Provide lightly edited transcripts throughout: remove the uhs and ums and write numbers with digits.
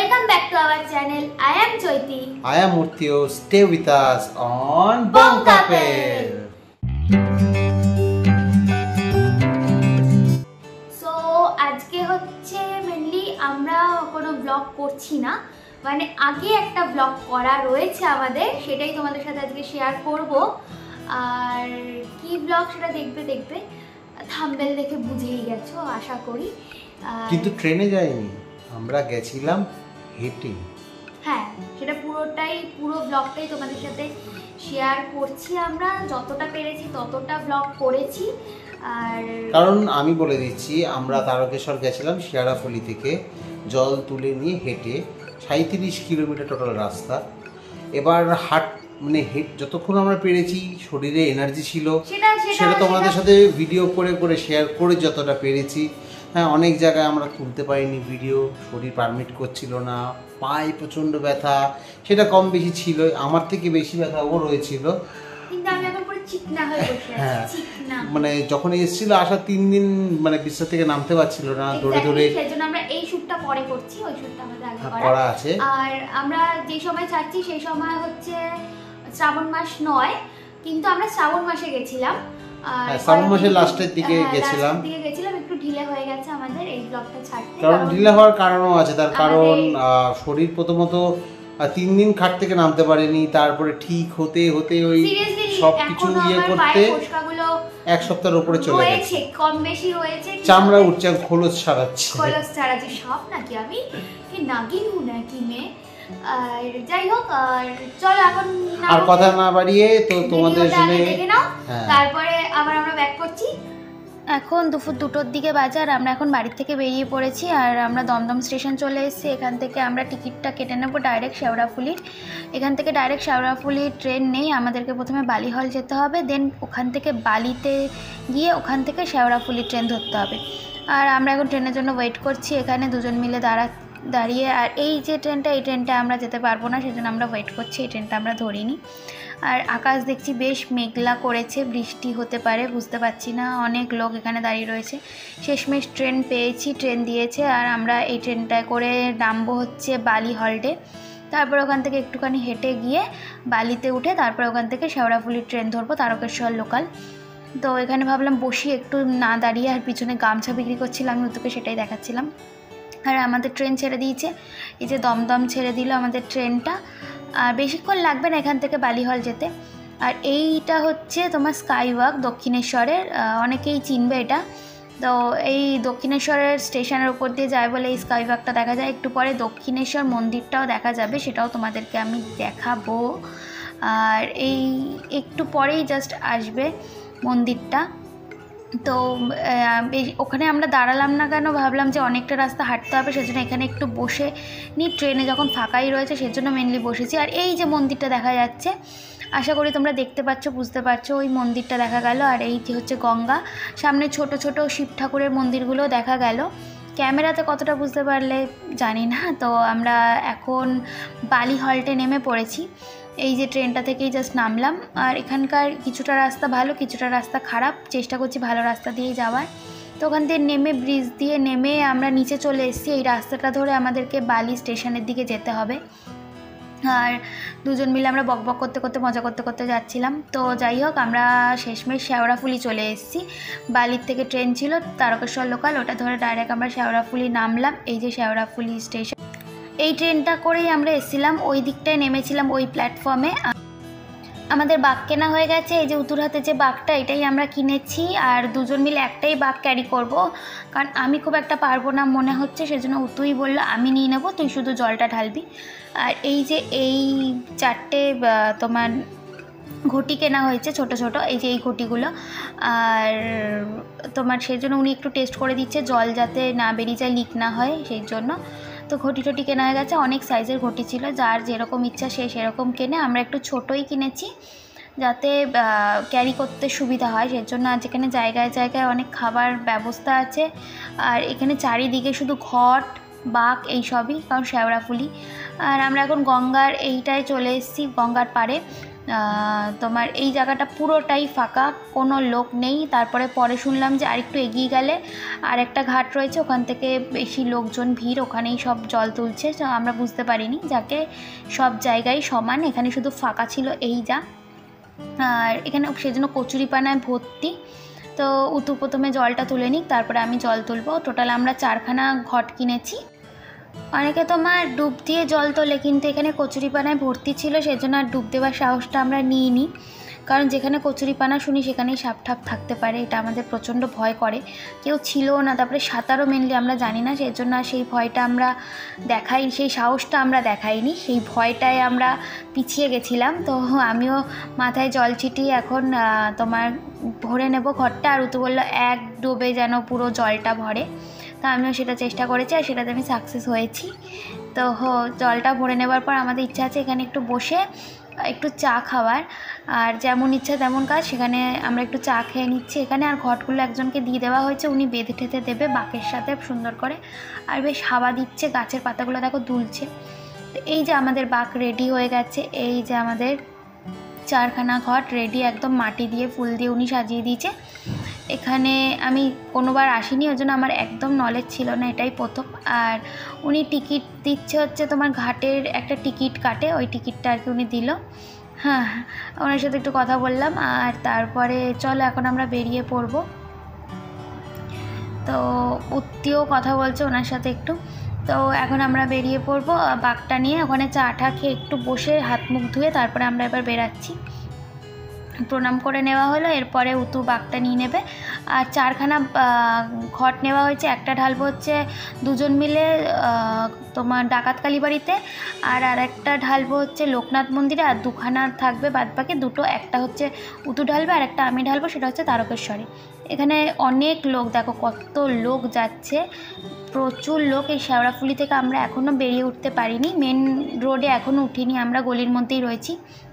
Welcome back to our channel. I am Chaity. I am Urtiya. Stay with us on Bong Couple. So আজকে হচ্ছে mainly আমরা কোনো blog করছি না, মানে আগে একটা ব্লগ করা রয়েছে আমাদের, সেটাই তোমাদের সাথে আজকে শেয়ার করব। আর কি ব্লগ সেটা দেখবে থাম্বনেল দেখে বুঝেই গেছো আশা করি। কিন্তু ট্রেনে যাইনি, আমরা গেছিলাম হেঁটে। হ্যাঁ, সেটা পুরো ব্লগটাই তোমাদের সাথে শেয়ার করছি। আমরা যতটা পেরেছি ততটা ব্লগ করেছি। আর কারণ আমি বলে দিচ্ছি, আমরা তারকেশ্বর গেছিলাম শেরাফুলি থেকে জল তুলে নিয়ে হেঁটে 37 কিলোমিটার টোটাল রাস্তা। এবার মানে যতক্ষণ আমরা পেরেছি, শরীরে এনার্জি ছিল সেটা তোমাদের সাথে ভিডিও করে শেয়ার করে যতটা পেরেছি। হ্যাঁ, অনেক জায়গায় আমরা তুলতে পারিনি ভিডিও, শরীর পারমিট করছিল না, পায়ে প্রচণ্ড ব্যথা, সেটা কম বেশি ছিল। আমার থেকে বেশি ব্যথা ওর হয়েছিল। হ্যাঁ, মানে যখন এসেছিল আসা 3 দিন মানে বিছানা থেকে নামতে পারছিল না, ধরে সেজন্য আমরা এই শুটটা পরে করছি, ওই শুটটা আমাদের আগে করা আছে। আর আমরা যে সময় ছাড়ছি সেই সময় হচ্ছে শ্রাবণ মাস নয়, কিন্তু আমরা শ্রাবণ মাসে গেছিলাম। শ্রাবণ মাসের লাস্টের দিকে গেছিলাম, একটু ঢিলে হয়ে গেছে আমাদের এই ব্লগটা ছাড়তে। কারণ ঢিলে হওয়ার কারণও আছে, তার কারণ শরীর প্রথমত 3 দিন খাট থেকে নামতে পারেনি, তারপরে ঠিক হতে ওই সবকিছু করতে 1 সপ্তাহের উপরে চলে গেছে, কম বেশি হয়েছে, চামড়া উঠছে, খোলস ছাড়াচ্ছে সব নাকি আমি কি নাগিন নাকি মেয়ে। আর যাই হোক, আর চলো এখন আর কথা না বাড়িয়ে তো তোমাদের সাথে দেখে নাও, তারপরে আবার আমরা ব্যাক করছি। এখন দুপুর 2টোর দিকে বাজে, আর আমরা এখন বাড়ির থেকে বেরিয়ে পড়েছি। আর আমরা দমদম স্টেশন চলে এসেছি। এখান থেকে আমরা টিকিটটা কেটে নেবো ডাইরেক্ট শেওড়াফুলির। এখান থেকে ডাইরেক্ট শেওড়াফুলির ট্রেন নেই, আমাদেরকে প্রথমে বালি হল যেতে হবে, দেন ওখান থেকে বালিতে গিয়ে ওখান থেকে শেওড়াফুলির ট্রেন ধরতে হবে। আর আমরা এখন ট্রেনের জন্য ওয়েট করছি এখানে দুজন মিলে দাঁড়িয়ে। আর এই যে ট্রেনটা, এই ট্রেনটা আমরা যেতে পারবো না, সেজন্য আমরা ওয়েট করছি, এই ট্রেনটা আমরা ধরিনি। আর আকাশ দেখছি বেশ মেঘলা করেছে, বৃষ্টি হতে পারে, বুঝতে পারছি না। অনেক লোক এখানে দাঁড়িয়ে রয়েছে। শেষমেশ ট্রেন পেয়েছি, ট্রেন দিয়েছে। আর আমরা এই ট্রেনটায় করে নামবো হচ্ছে বালি হল্টে। তারপর ওখান থেকে একটুখানি হেঁটে গিয়ে বালিতে উঠে তারপর ওখান থেকে শেওড়াফুলির ট্রেন ধরবো, তারকেশ্বর লোকাল। তো এখানে ভাবলাম বসি একটু না দাঁড়িয়ে, আর পিছনে গামছা বিক্রি করছিলাম, আমি ওদেরকে সেটাই দেখাচ্ছিলাম। আর আমাদের ট্রেন ছেড়ে দিয়েছে, এই যে দমদম ছেড়ে দিল আমাদের ট্রেনটা। আর বেশিক্ষণ লাগবে না এখান থেকে বালিহল যেতে। আর এইটা হচ্ছে তোমার স্কাই ওয়াক দক্ষিণেশ্বরের, অনেকেই চিনবে এটা। তো এই দক্ষিণেশ্বরের স্টেশনের উপর দিয়ে যায় বলে এই স্কাই ওয়াকটা দেখা যায়। একটু পরে দক্ষিণেশ্বর মন্দিরটাও দেখা যাবে, সেটাও তোমাদেরকে আমি দেখাবো। আর এই একটু পরেই জাস্ট আসবে মন্দিরটা। তো ওখানে আমরা দাঁড়ালাম না কেন, ভাবলাম যে অনেকটা রাস্তা হাঁটতে হবে, সেজন্য এখানে একটু বসে নিই। ট্রেনে যখন ফাঁকাই রয়েছে সেজন্য মেনলি বসেছি। আর এই যে মন্দিরটা দেখা যাচ্ছে, আশা করি তোমরা দেখতে পাচ্ছ, বুঝতে পারছো, ওই মন্দিরটা দেখা গেল। আর এই যে হচ্ছে গঙ্গা, সামনে ছোট ছোট শিব ঠাকুরের মন্দিরগুলো দেখা গেল। ক্যামেরাতে কতটা বুঝতে পারলে জানি না। তো আমরা এখন বালি হল্টে নেমে পড়েছি। এই যে ট্রেনটা থেকেই জাস্ট নামলাম। আর এখানকার কিছুটা রাস্তা ভালো, কিছুটা রাস্তা খারাপ, চেষ্টা করছি ভালো রাস্তা দিয়েই যাওয়ার। তো ওখান থেকে নেমে ব্রিজ দিয়ে নেমে আমরা নিচে চলে এসেছি। এই রাস্তাটা ধরে আমাদেরকে বালি স্টেশনের দিকে যেতে হবে। আর দুজন মিলে আমরা বকবক করতে করতে মজা করতে করতে যাচ্ছিলাম। তো যাই হোক, আমরা শেষমেশ শেওড়াফুলি চলে এসেছি। বালির থেকে ট্রেন ছিল তারকেশ্বর লোকাল, ওটা ধরে ডাইরেক্ট আমরা শেওড়াফুলি নামলাম। এই যে শেওড়াফুলি স্টেশন, এই ট্রেনটা করেই আমরা এসেছিলাম, ওই দিকটায় নেমেছিলাম ওই প্ল্যাটফর্মে। আমাদের বাঘ কেনা হয়ে গেছে, এই যে উতুর হাতে যে বাঘটা, এটাই আমরা কিনেছি। আর দুজন মিলে একটাই বাঘ ক্যারি করব, কারণ আমি খুব একটা পারবো না মনে হচ্ছে, সেজন্য উতুই বললো আমি নিয়ে নেবো, তুই শুধু জলটা ঢালবি। আর এই যে এই 4টে তোমার ঘটি কেনা হয়েছে ছোট ছোট, এই যে এই ঘটিগুলো। আর তোমার সেই জন্য উনি একটু টেস্ট করে দিচ্ছে, জল যাতে না বেরিয়ে যায়, লিক না হয়, সেই জন্য। তো ঘটি টটি কেনা হয়ে গেছে, অনেক সাইজের ঘটি ছিল, যার যেরকম ইচ্ছা সে সেরকম কেনে। আমরা একটু ছোটোই কিনেছি যাতে ক্যারি করতে সুবিধা হয়, সেজন্য। আর যেখানে জায়গায় জায়গায় অনেক খাবার ব্যবস্থা আছে। আর এখানে চারিদিকে শুধু ঘট বাঘ এইসবই, কারণ শেওড়াফুলি। আর আমরা এখন গঙ্গার এইটায় চলে এসেছি, গঙ্গার পাড়ে। তোমার এই জায়গাটা পুরোটাই ফাঁকা, কোনো লোক নেই। তারপরে পরে শুনলাম যে আরেকটু এগিয়ে গেলে আর একটা ঘাট রয়েছে, ওখান থেকে বেশি লোকজন ভিড়, ওখানেই সব জল তুলছে। তো আমরা বুঝতে পারিনি, যাকে সব জায়গায় সমান, এখানে শুধু ফাঁকা ছিল এই যা। আর এখানে সেজন্য কচুরিপানায় ভর্তি। তো উতু প্রথমে জলটা তুলে নিক, তারপরে আমি জল তুলবো। টোটাল আমরা 4খানা ঘট কিনেছি। অনেকে তোমার ডুব দিয়ে জল তোলে, কিন্তু এখানে কচুরিপানায় ভর্তি ছিল, সেজন্য আর ডুব দেওয়ার সাহসটা আমরা নিইনি। কারণ যেখানে কচুরিপানা শুনি সেখানেই সাপ ঠাপ থাকতে পারে, এটা আমাদের প্রচণ্ড ভয় করে। কেউ ছিলও না, তারপরে সাঁতারও মেনলি আমরা জানি না, সেই জন্য সেই ভয়টা আমরা সেই সাহসটা আমরা দেখাইনি, সেই ভয়টায় আমরা পিছিয়ে গেছিলাম। তো আমিও মাথায় জল ছিটিয়ে এখন তোমার ভরে নেব ঘরটা। আর উতু বললো এক ডুবে যেন পুরো জলটা ভরে। তা আমিও সেটা চেষ্টা করেছি, আর সেটাতে আমি সাকসেস হয়েছি। তো জলটা ভরে নেবার পর আমাদের ইচ্ছা আছে এখানে একটু বসে একটু চা খাওয়ার। আর যেমন ইচ্ছা তেমন কাজ, সেখানে আমরা একটু চা খেয়ে নিচ্ছি এখানে। আর ঘটগুলো একজনকে দিয়ে দেওয়া হয়েছে, উনি বেঁধে ঠেতে দেবে বাঁকের সাথে সুন্দর করে। আর বেশ হাওয়া দিচ্ছে, গাছের পাতাগুলো দেখো দুলছে। তো এই যে আমাদের বাঁক রেডি হয়ে গেছে, এই যে আমাদের 4খানা ঘট রেডি, একদম মাটি দিয়ে ফুল দিয়ে উনি সাজিয়ে দিয়েছে। এখানে আমি কোনোবার আসিনি, ওই জন্য আমার একদম নলেজ ছিল না, এটাই প্রথম। আর উনি টিকিট দিচ্ছে হচ্ছে তোমার ঘাটের একটা টিকিট কাটে, ওই টিকিটটা আর কি উনি দিল। হ্যাঁ, ওনার সাথে একটু কথা বললাম। আর তারপরে চলো এখন আমরা বেরিয়ে পড়বো। তো উত্তিও কথা বলছে ওনার সাথে একটু। তো এখন আমরা বেরিয়ে পড়বো বাঘটা নিয়ে। ওখানে চা টা খেয়ে একটু বসে হাত মুখ ধুয়ে তারপরে আমরা এবার বেরাচ্ছি। প্রণাম করে নেওয়া হলো, এরপরে উতু বাঘটা নিয়ে নেবে। আর 4খানা ঘট নেওয়া হয়েছে, একটা ঢালবো হচ্ছে দুজন মিলে তোমার ডাকাত কালীবাড়িতে, আর একটা ঢালবো হচ্ছে লোকনাথ মন্দিরে। আর 2খানা থাকবে বাদবাকি, দুটো একটা হচ্ছে উতু ঢালবে আর একটা আমি ঢালবো, সেটা হচ্ছে তারকেশ্বরে। এখানে অনেক লোক, দেখো কত লোক যাচ্ছে, প্রচুর লোক। এই শেওড়াফুলি থেকে আমরা এখনও বেরিয়ে উঠতে পারিনি, মেন রোডে এখনও উঠিনি, আমরা গলির মধ্যেই রয়েছি।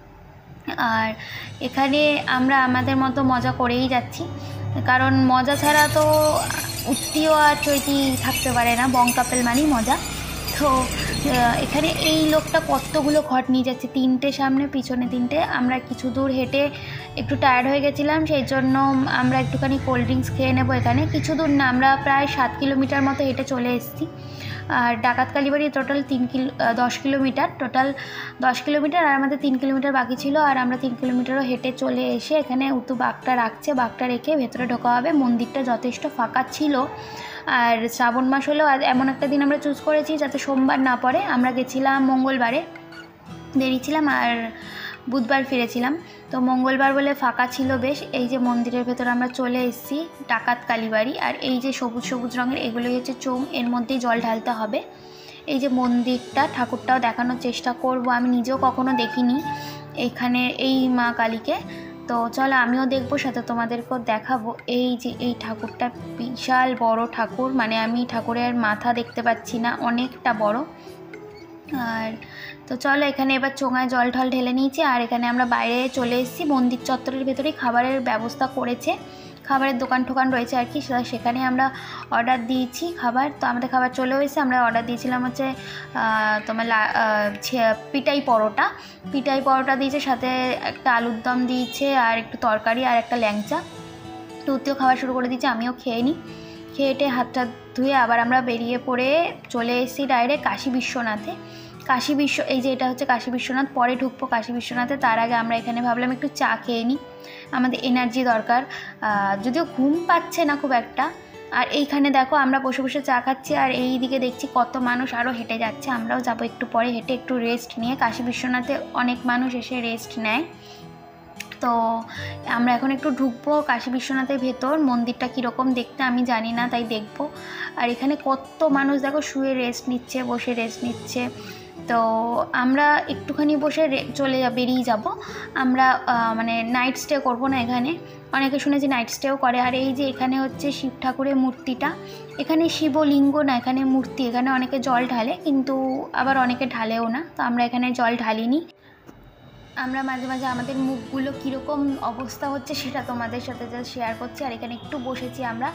আর এখানে আমরা আমাদের মতো মজা করেই যাচ্ছি, কারণ মজা ছাড়া তো উত্তিও আর চৈতি থাকতে পারে না, বং কাপল মানেই মজা। তো এখানে এই লোকটা কতগুলো ঘট নিয়ে যাচ্ছে, 3টে সামনে পিছনে 3টে। আমরা কিছু দূর হেঁটে একটু টায়ার্ড হয়ে গেছিলাম, সেই জন্য আমরা একটুখানি কোল্ড ড্রিঙ্কস খেয়ে নেবো। এখানে কিছু দূর না, আমরা প্রায় 7 কিলোমিটার মতো হেঁটে চলে এসেছি। আর Dakat Kalibari total 10 kilometre, total 10 kilometre, আর আমাদের 3 কিলোমিটার বাকি ছিল। আর আমরা 3 কিলোমিটারও হেঁটে চলে এসে এখানে উতু বাঘটা রাখছে, বাঘটা রেখে ভেতরে ঢোকা হবে। মন্দিরটা যথেষ্ট ফাঁকা ছিল। আর শ্রাবণ মাস হলেও এমন একটা দিন আমরা চুজ করেছি যাতে সোমবার না পড়ে। আমরা গেছিলাম মঙ্গলবারে, বেরিয়েছিলাম আর বুধবার ফিরেছিলাম। তো মঙ্গলবার বলে ফাঁকা ছিল বেশ। এই যে মন্দিরের ভেতর আমরা চলে এসেছি, ডাকাত কালীবাড়ি। আর এই যে সবুজ সবুজ রঙের এগুলোই হচ্ছে চোং, এর মধ্যেই জল ঢালতে হবে। এই যে মন্দিরটা, ঠাকুরটাও দেখানোর চেষ্টা করব, আমি নিজেও কখনো দেখিনি এখানে এই মা কালীকে। তো চলো আমিও দেখবো, সাথে তোমাদেরকেও দেখাবো। এই যে এই ঠাকুরটা বিশাল বড় ঠাকুর, মানে আমি ঠাকুরের মাথা দেখতে পাচ্ছি না, অনেকটা বড়। আর তো চলো এখানে এবার চোঙায় জল ঢল ঢেলে নিয়েছি। আর এখানে আমরা বাইরে চলে এসেছি, মন্দির চত্বরের ভেতরেই খাবারের ব্যবস্থা করেছে, খাবারের দোকান টোকান রয়েছে আর কি, সেখানে আমরা অর্ডার দিয়েছি খাবার। তো আমাদের খাবার চলেও এসেছে। আমরা অর্ডার দিয়েছিলাম হচ্ছে তোমার পিটাই পরোটা দিয়েছে, সাথে একটা আলুর দম দিয়েছে, আর একটু তরকারি, আর একটা ল্যাংচা। তুতিও খাওয়া শুরু করে দিয়েছে, আমিও খেয়ে নিই। খেয়ে হাতটা ধুয়ে আবার আমরা বেরিয়ে পড়ে চলে এসেছি ডাইরেক্ট কাশী বিশ্বনাথে। এই যে এটা হচ্ছে কাশী বিশ্বনাথ, পরে ঢুকবো কাশী বিশ্বনাথে। তার আগে আমরা এখানে ভাবলাম একটু চা খেয়ে নিই, আমাদের এনার্জি দরকার, যদিও ঘুম পাচ্ছে না খুব একটা। আর এইখানে দেখো আমরা বসে বসে চা খাচ্ছি, আর এই দিকে দেখছি কত মানুষ আরও হেঁটে যাচ্ছে। আমরাও যাবো একটু পরে হেঁটে, একটু রেস্ট নিয়ে। কাশী বিশ্বনাথে অনেক মানুষ এসে রেস্ট নেয়। তো আমরা এখন একটু ঢুকবো কাশী বিশ্বনাথের ভেতর। মন্দিরটা কীরকম দেখতে আমি জানি না, তাই দেখবো। আর এখানে কত মানুষ দেখো শুয়ে রেস্ট নিচ্ছে, বসে রেস্ট নিচ্ছে। তো আমরা একটুখানি বসে বেরিয়ে যাব। আমরা মানে নাইট স্টে করবো না এখানে, অনেকে শুনেছি নাইট স্টেও করে। আর এই যে এখানে হচ্ছে শিব ঠাকুরের মূর্তিটা, এখানে শিবলিঙ্গ না, এখানে মূর্তি। এখানে অনেকে জল ঢালে, কিন্তু আবার অনেকে ঢালেও না। তো আমরা এখানে জল ঢালিনি। আমরা মাঝে মাঝে আমাদের মুখগুলো কীরকম অবস্থা হচ্ছে সেটা তোমাদের সাথে যা শেয়ার করছি। আর এখানে একটু বসেছি আমরা,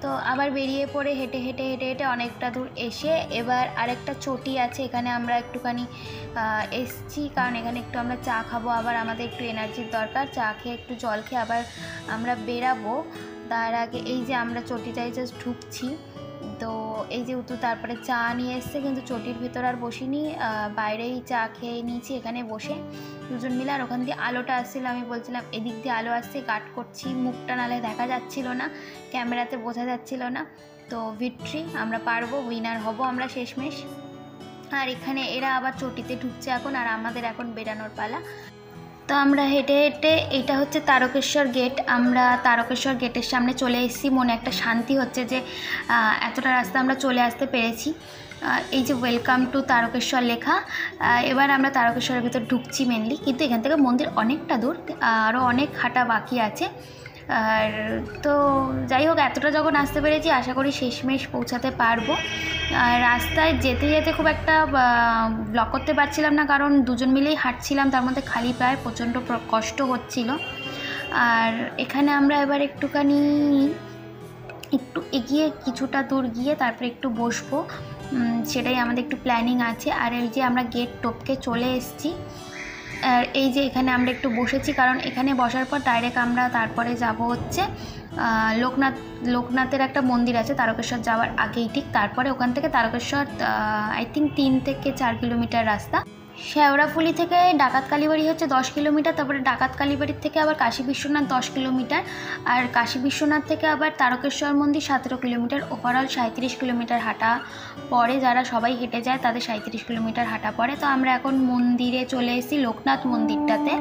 তো আবার বেরিয়ে পড়ে হেঁটে হেঁটে হেঁটে হেঁটে অনেকটা দূর এসে এবার আরেকটা চটি আছে, এখানে আমরা একটুখানি এসছি, কারণ এখানে একটু আমরা চা খাবো, আবার আমাদের একটু এনার্জির দরকার, চা খেয়ে একটু জল খেয়ে আবার আমরা বেরাবো। তার আগে এই যে আমরা চটিটায় জাস্ট ঢুকছি, তো এই যে উতু তারপরে চা নিয়ে এসছে, কিন্তু চটির ভিতর আর বসিনি, বাইরেই চা খেয়ে নিয়েছি এখানে বসে দুজন মিলে। আর ওখান দিয়ে আলোটা আসছিল, আমি বলছিলাম এদিক দিয়ে আলো আসছে, কাট করছি, মুখটা নালে দেখা যাচ্ছিল না, ক্যামেরাতে বোঝা যাচ্ছিল না। তো ভিক্টরি, আমরা পারবো, উইনার হব আমরা শেষমেশ। আর এখানে এরা আবার চটিতে ঢুকছে এখন, আর আমাদের এখন বেরানোর পালা। তো আমরা হেঁটে হেঁটে, এটা হচ্ছে তারকেশ্বর গেট, আমরা তারকেশ্বর গেটের সামনে চলে এসেছি। মনে একটা শান্তি হচ্ছে যে এতটা রাস্তা আমরা চলে আসতে পেরেছি। এই যে ওয়েলকাম টু তারকেশ্বর লেখা। এবার আমরা তারকেশ্বরের ভিতর ঢুকছি মেনলি, কিন্তু এখান থেকে মন্দির অনেকটা দূর, আরও অনেক হাঁটা বাকি আছে। আর তো যাই হোক, এতটা যখন আসতে পেরেছি আশা করি শেষমেশ পৌঁছাতে পারবো। আর রাস্তায় যেতে যেতে খুব একটা ব্লক করতে পারছিলাম না, কারণ দুজন মিলেই হাঁটছিলাম, তার মধ্যে খালি পায়ে প্রচণ্ড কষ্ট হচ্ছিল। আর এখানে আমরা এবার একটুখানি একটু এগিয়ে কিছুটা দূর গিয়ে তারপরে একটু বসবো, সেটাই আমাদের একটু প্ল্যানিং আছে। আর এই যে আমরা গেট টপকে চলে এসেছি, আর এই যে এখানে আমরা একটু বসেছি, কারণ এখানে বসার পর ডাইরেক্ট আমরা তারপরে যাব হচ্ছে লোকনাথের একটা মন্দির আছে তারকেশ্বর যাওয়ার আগেই, ঠিক তারপরে ওখান থেকে তারকেশ্বর আই থিঙ্ক 3 থেকে 4 কিলোমিটার রাস্তা। শেওড়াফুলি থেকে ডাকাত কালীবাড়ি হচ্ছে 10 কিলোমিটার, তারপরে ডাকাত কালীবাড়ির থেকে আবার কাশী বিশ্বনাথ 10 কিলোমিটার, আর কাশী বিশ্বনাথ থেকে আবার তারকেশ্বর মন্দির 17 কিলোমিটার। ওভারঅল 37 কিলোমিটার হাঁটা পরে, যারা সবাই হেঁটে যায় তাদের 37 কিলোমিটার হাঁটা পড়ে। তো আমরা এখন মন্দিরে চলে এসেছি, লোকনাথ মন্দিরটাতে।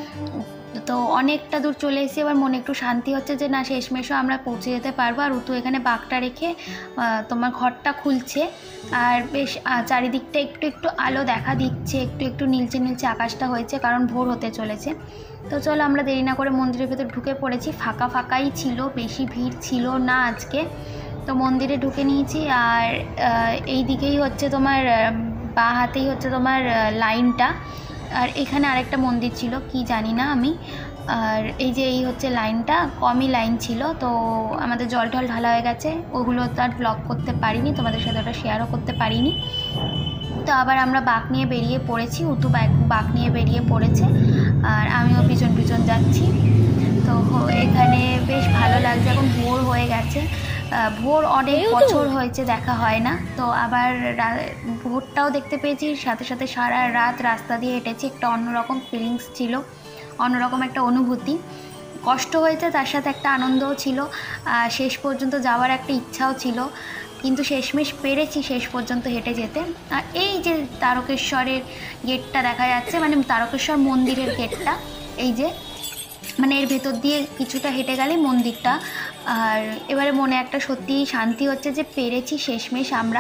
তো অনেকটা দূর চলে এসেছি, এবার মনে একটু শান্তি হচ্ছে যে না শেষমেশও আমরা পৌঁছে যেতে পারবো। আর ঋতু এখানে বাঘটা রেখে তোমার ঘরটা খুলছে, আর বেশ চারিদিকটা একটু একটু আলো দেখা দিচ্ছে, একটু একটু নীলচে নীলচে আকাশটা হয়েছে, কারণ ভোর হতে চলেছে। তো চলো আমরা দেরি না করে মন্দিরের ভেতর ঢুকে পড়েছি, ফাঁকা ফাঁকাই ছিল, বেশি ভিড় ছিল না আজকে। তো মন্দিরে ঢুকে নিয়েছি, আর এই দিকেই হচ্ছে তোমার বাঁ হাতেই হচ্ছে তোমার লাইনটা, আর এখানে আরেকটা মন্দির ছিল কি জানি না আমি। আর এই যে এই হচ্ছে লাইনটা, কমই লাইন ছিল, তো আমাদের জল টল ঢালা হয়ে গেছে, ওগুলো তো আর ব্লগ করতে পারিনি, তোমাদের সাথে ওটা শেয়ারও করতে পারিনি। তো আবার আমরা বাঁক নিয়ে বেরিয়ে পড়েছি, উতু বাঁক নিয়ে বেরিয়ে পড়েছে, আর আমিও পিছন পিছন যাচ্ছি। তো এখানে বেশ ভালো লাগছে, এখন ভোর হয়ে গেছে, ভোর অনেক বছর হয়েছে দেখা হয় না, তো আবার ভোরটাও দেখতে পেয়েছি, সাথে সাথে সারা রাত রাস্তা দিয়ে হেঁটেছি, একটা অন্যরকম ফিলিংস ছিল, অন্যরকম একটা অনুভূতি। কষ্ট হয়েছে, তার সাথে একটা আনন্দও ছিল, শেষ পর্যন্ত যাওয়ার একটা ইচ্ছাও ছিল, কিন্তু শেষমেশ পেরেছি শেষ পর্যন্ত হেঁটে যেতে। আর এই যে তারকেশ্বরের গেটটা দেখা যাচ্ছে, মানে তারকেশ্বর মন্দিরের গেটটা, এই যে মানে এর ভেতর দিয়ে কিছুটা হেঁটে গেলে মন্দিরটা। আর এবারে মনে একটা সত্যি শান্তি হচ্ছে যে পেরেছি শেষমেশ আমরা।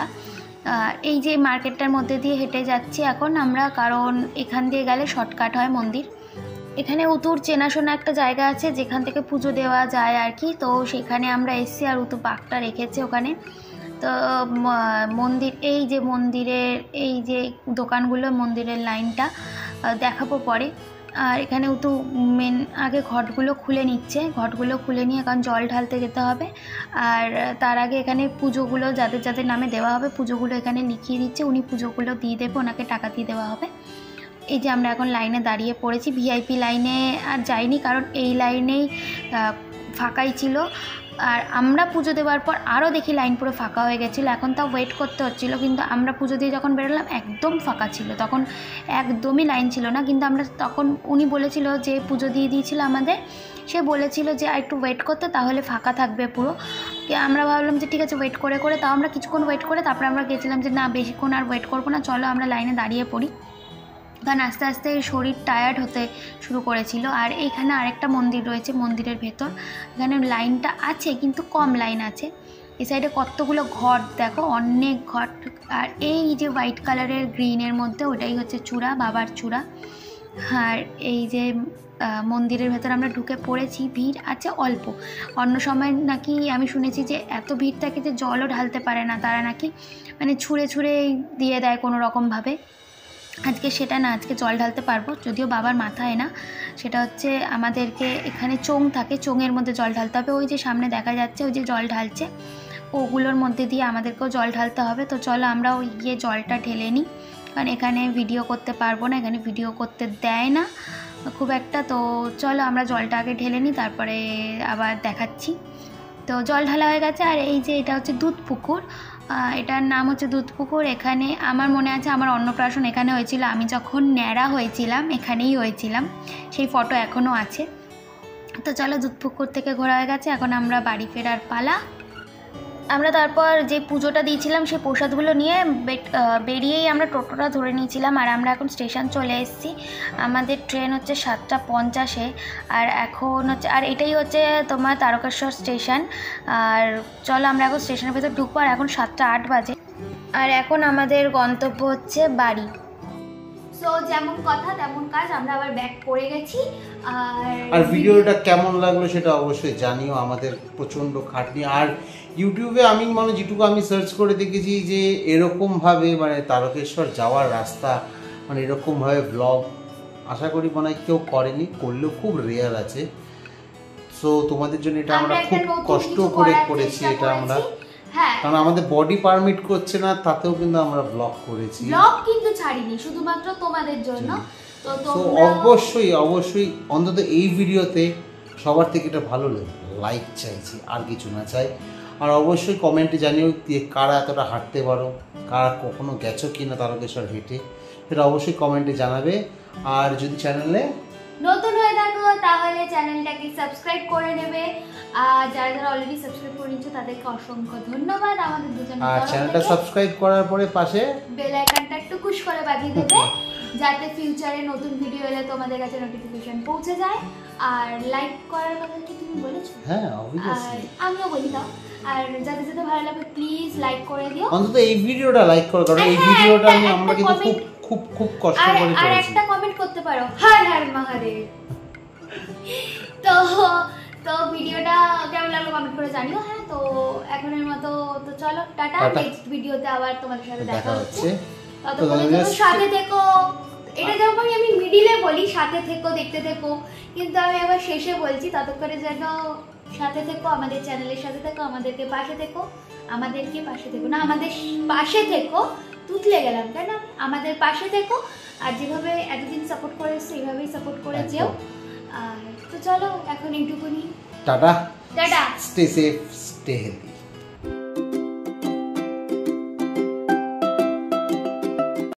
এই যে মার্কেটটার মধ্যে দিয়ে হেঁটে যাচ্ছি এখন আমরা, কারণ এখান দিয়ে গেলে শর্টকাট হয় মন্দির। এখানে উতুর চেনাশোনা একটা জায়গা আছে যেখান থেকে পুজো দেওয়া যায় আর কি, তো সেখানে আমরা এসছি, আর উতু বাঘটা রেখেছে ওখানে। তো মন্দির, এই যে মন্দিরের এই যে দোকানগুলো, মন্দিরের লাইনটা দেখাবো পরে। আর এখানে উতু মেন আগে ঘটগুলো খুলে নিচ্ছে, ঘটগুলো খুলে নিয়ে এখন জল ঢালতে যেতে হবে। আর তার আগে এখানে পুজোগুলো যাদের যাদের নামে দেওয়া হবে পুজোগুলো এখানে লিখিয়ে দিচ্ছে, উনি পুজোগুলো দিয়ে দেবে, ওনাকে টাকা দিয়ে দেওয়া হবে। এই যে আমরা এখন লাইনে দাঁড়িয়ে পড়েছি, ভিআইপি লাইনে আর যাইনি, কারণ এই লাইনেই ফাঁকাই ছিল। আর আমরা পুজো দেওয়ার পর আরও দেখি লাইন পুরো ফাঁকা হয়ে গেছিলো, এখন তাও ওয়েট করতে হচ্ছিলো, কিন্তু আমরা পুজো দিয়ে যখন বেরোলাম একদম ফাঁকা ছিল, তখন একদমই লাইন ছিল না। কিন্তু আমরা তখন, উনি বলেছিল যে পুজো দিয়ে দিয়েছিল আমাদের, সে বলেছিল যে একটু ওয়েট করতে, তাহলে ফাঁকা থাকবে পুরো। আমরা ভাবলাম যে ঠিক আছে ওয়েট করে করে, তাও আমরা কিছুক্ষণ ওয়েট করে তারপরে আমরা গেছিলাম যে না বেশিক্ষণ আর ওয়েট করবো না, চলো আমরা লাইনে দাঁড়িয়ে পড়ি, কারণ আস্তে আস্তে শরীর টায়ার্ড হতে শুরু করেছিল। আর এইখানে আরেকটা মন্দির রয়েছে মন্দিরের ভেতর, এখানে লাইনটা আছে কিন্তু কম লাইন আছে। এই সাইডে কতগুলো ঘট দেখো, অনেক ঘট। আর এই যে হোয়াইট কালারের গ্রিনের মধ্যে ওটাই হচ্ছে চূড়া, বাবার চূড়া। আর এই যে মন্দিরের ভেতর আমরা ঢুকে পড়েছি, ভিড় আছে অল্প, অন্য সময় নাকি আমি শুনেছি যে এত ভিড় থাকে যে জলও ঢালতে পারে না তারা, নাকি মানে ছুঁড়ে ছুঁড়ে দিয়ে দেয় কোনো রকমভাবে। আজকে সেটা না, আজকে জল ঢালতে পারবো, যদিও বাবার মাথায় না। সেটা হচ্ছে আমাদেরকে এখানে চোং থাকে, চোঙের মধ্যে জল ঢালতে হবে। ওই যে সামনে দেখা যাচ্ছে ওই যে জল ঢালছে, ওগুলোর মধ্যে দিয়ে আমাদেরকেও জল ঢালতে হবে। তো চলো আমরা ওই গিয়ে জলটা ঢেলে নিই, কারণ এখানে ভিডিও করতে পারবো না, এখানে ভিডিও করতে দেয় না খুব একটা। তো চলো আমরা জলটা আগে ঢেলে নিই, তারপরে আবার দেখাচ্ছি। তো জল ঢালা হয়ে গেছে। আর এই যে এটা হচ্ছে দুধ পুকুর, এটার নাম হচ্ছে দুধ পুকুর। এখানে আমার মনে আছে আমার অন্নপ্রাশন এখানে হয়েছিল, আমি যখন ন্যাড়া হয়েছিলাম এখানেই হয়েছিলাম, সেই ফটো এখনও আছে। তো চলো দুধ পুকুর থেকে ঘোরা হয়ে গেছে, এখন আমরা বাড়ি ফেরার পালা। আমরা তারপর যে পুজোটা দিয়েছিলাম সেই প্রসাদগুলো নিয়ে বেরিয়েই আমরা টোটোটা ধরে নিয়েছিলাম। আর আমরা এখন স্টেশন চলে এসেছি, আমাদের ট্রেন হচ্ছে 7:50-এ। আর এখন হচ্ছে, আর এটাই হচ্ছে তোমার তারকেশ্বর স্টেশন। আর চলো আমরা এখন স্টেশনের ভেতর ঢুকবো। আর এখন 7:08 বাজে, আর এখন আমাদের গন্তব্য হচ্ছে বাড়ি। সো যেমন কথা তেমন কাজ, আমরা আবার ব্যাক করে গেছি। আর ভিডিওটা কেমন লাগলো সেটা অবশ্যই জানিও, আমাদের প্রচণ্ড খাটনি। আর ইউটিউবে আমি যেটুকু আমি সার্চ করে দেখেছি যে এরকমভাবে তারকেশ্বর যাওয়ার রাস্তা এরকমভাবে ব্লগ আশা করি কেউ করেনি, করলেও খুব রেয়ার আছে। সো তোমাদের জন্য এটা আমরা খুব কষ্ট করে করেছি এটা আমরা, কারণ আমাদের বডি পারমিট করছে না, তাতেও কিন্তু আমরা ব্লগ করেছি, ব্লগ কিন্তু ছাড়িনি শুধুমাত্র তোমাদের জন্য। তো অবশ্যই অবশ্যই অন্তত এই ভিডিওতে সবার থেকে এটা ভালো লাইক চাইছি, আর কিছু না চাই। আর অবশ্যই কমেন্টে জানিও কারা এতটা হাঁটতে পারো, কারা কখনো গেছো কিনা তারকেশ্বর হেঁটে, সেটা অবশ্যই কমেন্টে জানাবে। আর যদি চ্যানেলে নতুন হয়ে থাকো তাহলে চ্যানেলটাকে সাবস্ক্রাইব করে নেবে। আর যারা যারা অলরেডি সাবস্ক্রাইব করে নিচ্ছ তাদেরকে অসংখ্য ধন্যবাদ আমাদের দুজনের। আর চ্যানেলটা সাবস্ক্রাইব করার পরে পাশে বেল আইকনটা একটু পুশ করে বাজিয়ে দেবে, যাতে ফিউচারে নতুন ভিডিও এলে তোমাদের কাছে নোটিফিকেশন পৌঁছে যায়। আর লাইক করার কথা কি তুমি বলেছো? হ্যাঁ অবভিয়াসলি, আমিও বলি দাও। আর যাদের যাদের ভালো লাগবে প্লিজ লাইক করে দিও, অন্তত এই ভিডিওটা লাইক করো, কারণ এই ভিডিওটা আমরা কিন্তু খুব খুব খুব কষ্ট করে করেছি। আর একটা কমেন্ট করতে পারো, হর হর মহাদেব। তো ভিডিওটা কেমন লাগলো কমেন্ট করে জানিও। হ্যাঁ, তো এখনের মতো তো চলো টাটা, নেক্সট ভিডিওতে আবার তোমাদের সাথে দেখা হচ্ছে। ততক্ষণ সাথে থেকো। এটা যেমন আমি মিডিলে বলি সাথে থেকো, দেখতে থেকো, কিন্তু আমি আবার শেষে বলছি ততক্ষণে যেন সাথে থেকো, আমাদের চ্যানেলের সাথে থেকো, আমাদেরকে পাশে থেকো, আমাদেরকে পাশে থেকো না, আমাদের পাশে থেকো, তুতলে গেলাম তাই না, আমাদের পাশে থেকো। আর যেভাবে এতদিন সাপোর্ট করে এসছো এইভাবেই সাপোর্ট করে যেও। আর তো চলো এখন এইটুকুনি, tata, tata, stay safe, stay healthy.